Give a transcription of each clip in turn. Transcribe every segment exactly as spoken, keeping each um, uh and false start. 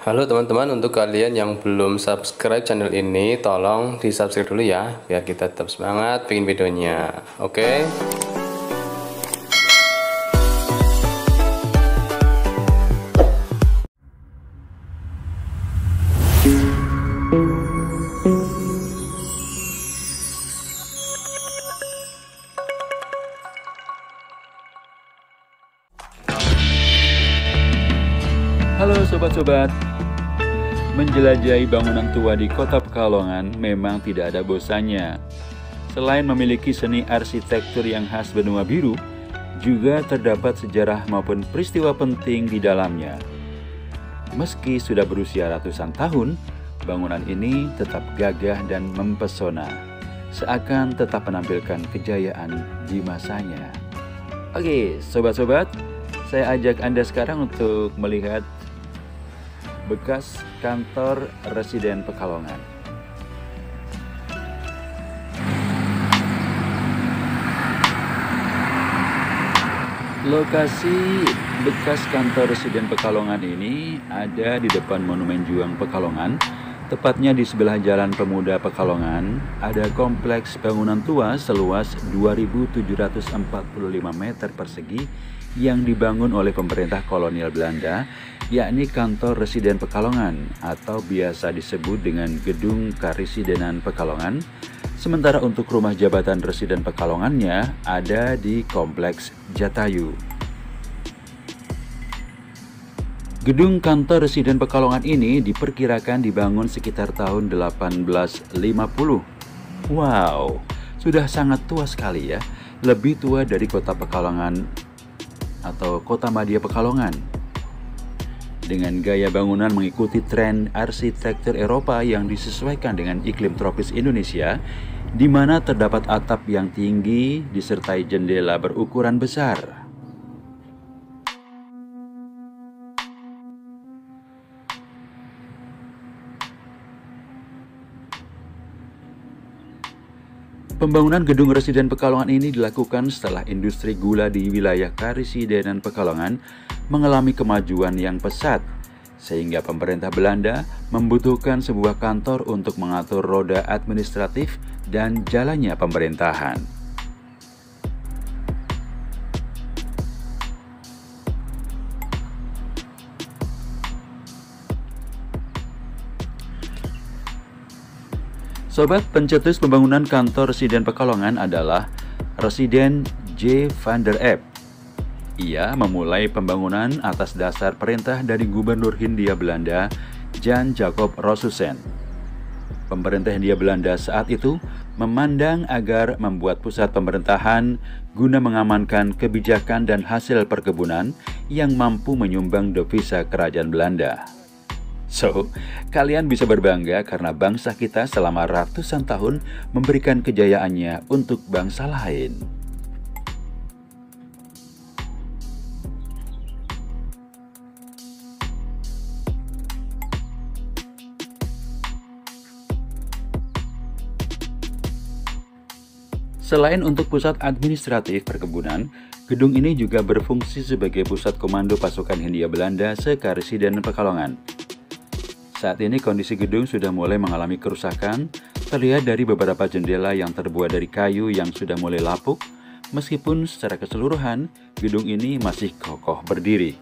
Halo teman-teman, untuk kalian yang belum subscribe channel ini, tolong di subscribe dulu ya, biar kita tetap semangat bikin videonya. Oke? Halo sobat-sobat, menjelajahi bangunan tua di Kota Pekalongan memang tidak ada bosannya. Selain memiliki seni arsitektur yang khas benua biru, juga terdapat sejarah maupun peristiwa penting di dalamnya. Meski sudah berusia ratusan tahun, bangunan ini tetap gagah dan mempesona, seakan tetap menampilkan kejayaan di masanya. Oke, sobat-sobat, saya ajak Anda sekarang untuk melihat bekas kantor Residen Pekalongan. Lokasi bekas kantor Residen Pekalongan ini ada di depan Monumen Juang Pekalongan, tepatnya di sebelah Jalan Pemuda Pekalongan. Ada kompleks bangunan tua seluas dua ribu tujuh ratus empat puluh lima meter persegi yang dibangun oleh pemerintah kolonial Belanda, yakni kantor Residen Pekalongan atau biasa disebut dengan Gedung Karisidenan Pekalongan. Sementara untuk rumah jabatan Residen Pekalongannya ada di Kompleks Jatayu. Gedung kantor Residen Pekalongan ini diperkirakan dibangun sekitar tahun delapan belas lima puluh. Wow, sudah sangat tua sekali ya, lebih tua dari Kota Pekalongan atau Kota Madya Pekalongan. Dengan gaya bangunan mengikuti tren arsitektur Eropa yang disesuaikan dengan iklim tropis Indonesia, di mana terdapat atap yang tinggi disertai jendela berukuran besar. Pembangunan Gedung Residen Pekalongan ini dilakukan setelah industri gula di wilayah Karisidenan Pekalongan mengalami kemajuan yang pesat, sehingga pemerintah Belanda membutuhkan sebuah kantor untuk mengatur roda administratif dan jalannya pemerintahan. Sobat, pencetus pembangunan kantor Residen Pekalongan adalah Residen J. van der Epp. Ia memulai pembangunan atas dasar perintah dari Gubernur Hindia Belanda, Jan Jacob Rosusen. Pemerintah Hindia Belanda saat itu memandang agar membuat pusat pemerintahan guna mengamankan kebijakan dan hasil perkebunan yang mampu menyumbang devisa kerajaan Belanda. So, kalian bisa berbangga karena bangsa kita selama ratusan tahun memberikan kejayaannya untuk bangsa lain. Selain untuk pusat administratif perkebunan, gedung ini juga berfungsi sebagai pusat komando pasukan Hindia Belanda se-Karisidenan Pekalongan. Saat ini kondisi gedung sudah mulai mengalami kerusakan, terlihat dari beberapa jendela yang terbuat dari kayu yang sudah mulai lapuk, meskipun secara keseluruhan gedung ini masih kokoh berdiri.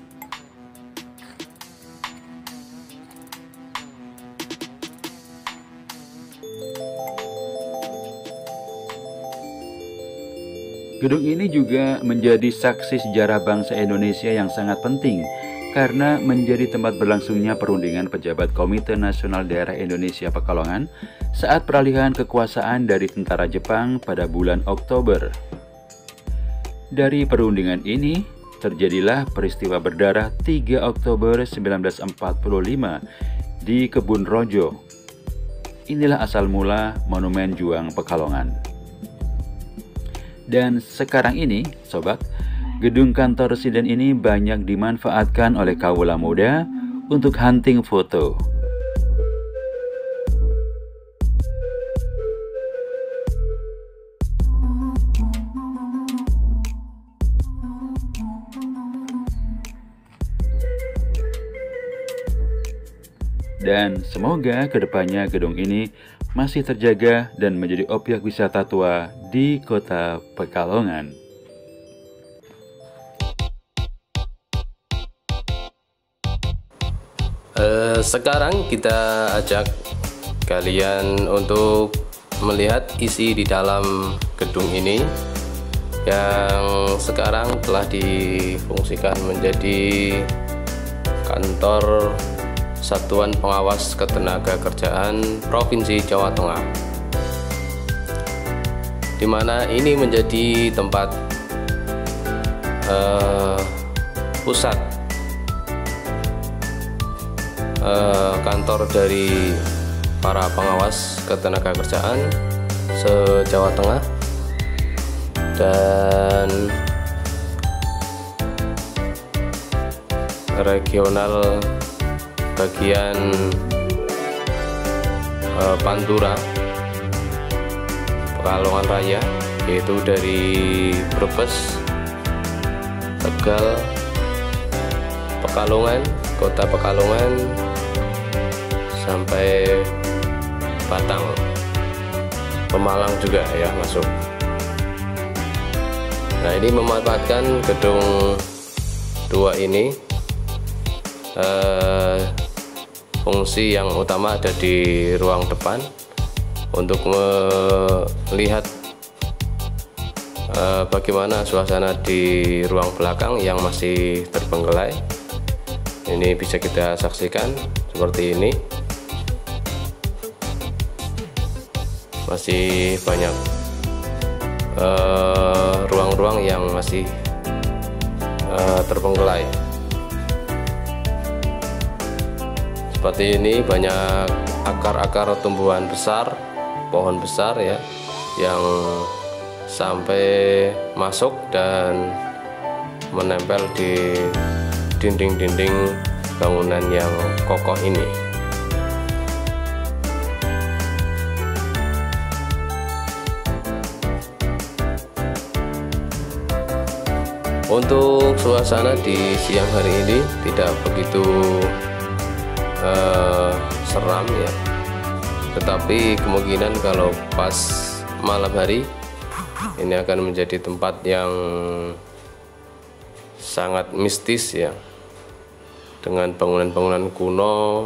Gedung ini juga menjadi saksi sejarah bangsa Indonesia yang sangat penting, karena menjadi tempat berlangsungnya perundingan pejabat Komite Nasional Daerah Indonesia Pekalongan saat peralihan kekuasaan dari tentara Jepang pada bulan Oktober. Dari perundingan ini, terjadilah peristiwa berdarah tiga Oktober seribu sembilan ratus empat puluh lima di Kebun Rojo. Inilah asal mula Monumen Juang Pekalongan. Dan sekarang ini, sobat, gedung kantor residen ini banyak dimanfaatkan oleh kaula muda untuk hunting foto. Dan semoga kedepannya gedung ini masih terjaga dan menjadi objek wisata tua di Kota Pekalongan. Eh, sekarang kita ajak kalian untuk melihat isi di dalam gedung ini yang sekarang telah difungsikan menjadi kantor Satuan Pengawas Ketenagakerjaan Provinsi Jawa Tengah, di mana ini menjadi tempat uh, pusat uh, kantor dari para pengawas ketenagakerjaan se-Jawa Tengah, dan regional bagian eh, Pantura Pekalongan Raya, yaitu dari Brebes, Tegal, Pekalongan, Kota Pekalongan sampai Batang, Pemalang juga ya masuk. Nah, ini memanfaatkan gedung dua ini. Eh, fungsi yang utama ada di ruang depan untuk melihat eh, bagaimana suasana di ruang belakang yang masih terbengkelai. Ini bisa kita saksikan seperti ini, masih banyak ruang-ruang uh, yang masih uh, terbengkelai. Seperti ini, banyak akar-akar tumbuhan besar, pohon besar ya, yang sampai masuk dan menempel di dinding-dinding bangunan yang kokoh ini. Untuk suasana di siang hari ini tidak begitu uh, seram ya, tetapi kemungkinan kalau pas malam hari ini akan menjadi tempat yang sangat mistis ya, dengan bangunan-bangunan kuno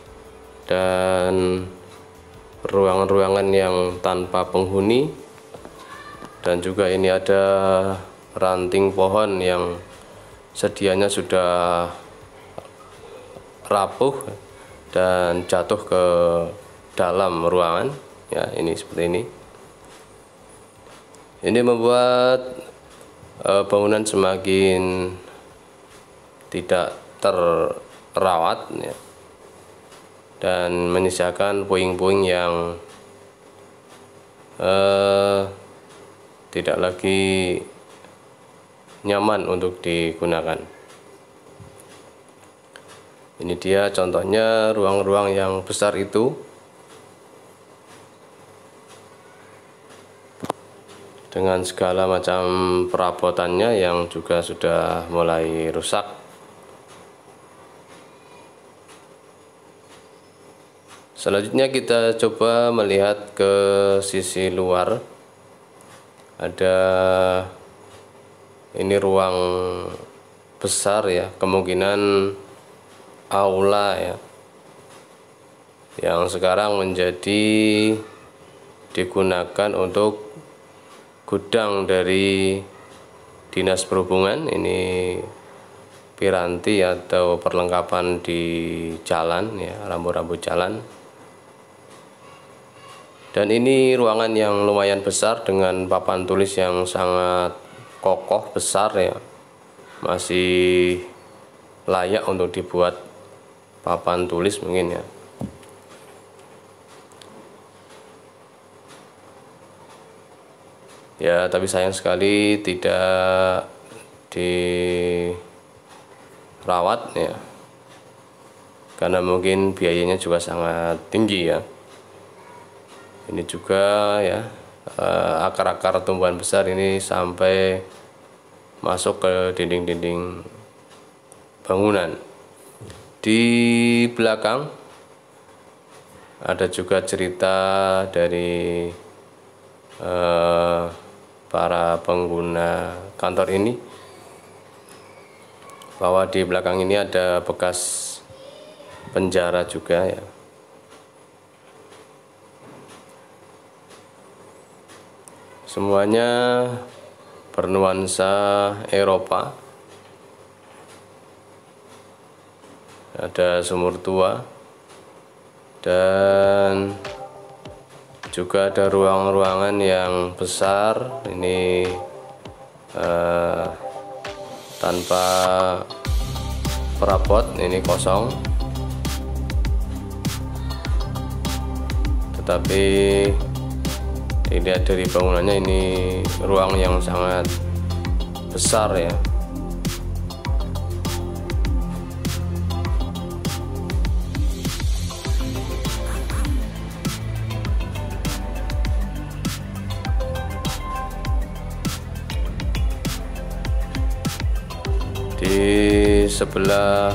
dan ruangan-ruangan yang tanpa penghuni, dan juga ini ada ranting pohon yang sedianya sudah rapuh dan jatuh ke dalam ruangan ya, ini seperti ini. Ini membuat uh, bangunan semakin tidak terawat ya, dan menyisakan puing-puing yang uh, tidak lagi nyaman untuk digunakan. Ini dia contohnya ruang-ruang yang besar itu, dengan segala macam perabotannya yang juga sudah mulai rusak. Selanjutnya kita coba melihat ke sisi luar. Ada ini ruang besar ya, kemungkinan aula ya, yang sekarang menjadi digunakan untuk gudang dari Dinas Perhubungan. Ini piranti atau perlengkapan di jalan ya, rambu-rambu jalan. Dan ini ruangan yang lumayan besar dengan papan tulis yang sangat kokoh besar ya, masih layak untuk dibuat papan tulis mungkin ya. Ya, tapi sayang sekali tidak dirawat ya, karena mungkin biayanya juga sangat tinggi ya. Ini juga ya, akar-akar tumbuhan besar ini sampai masuk ke dinding-dinding bangunan. Di belakang ada juga cerita dari eh, para pengguna kantor ini bahwa di belakang ini ada bekas penjara juga ya. Semuanya bernuansa Eropa. Ada sumur tua dan juga ada ruang-ruangan yang besar ini eh, tanpa perabot, ini kosong, tetapi dilihat dari bangunannya ini ruang yang sangat besar ya. Di sebelah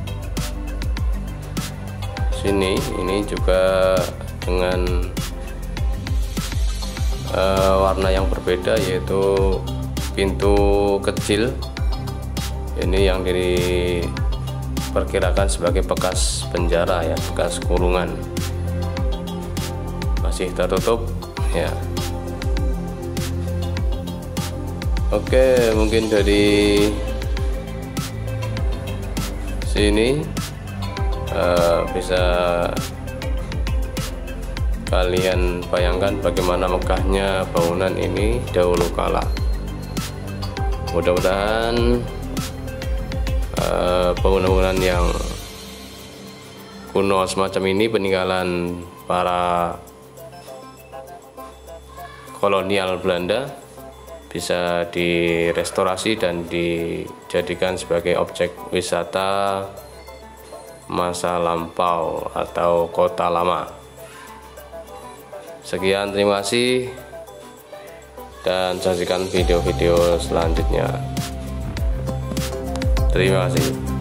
sini ini juga dengan uh, warna yang berbeda, yaitu pintu kecil ini yang diperkirakan sebagai bekas penjara ya, bekas kurungan, masih tertutup ya. Oke, mungkin dari sini uh, bisa kalian bayangkan bagaimana megahnya bangunan ini dahulu kala. Mudah-mudahan uh, bangunan-bangunan yang kuno semacam ini, peninggalan para kolonial Belanda, bisa direstorasi dan dijadikan sebagai objek wisata masa lampau atau kota lama. Sekian, terima kasih, dan saksikan video-video selanjutnya. Terima kasih.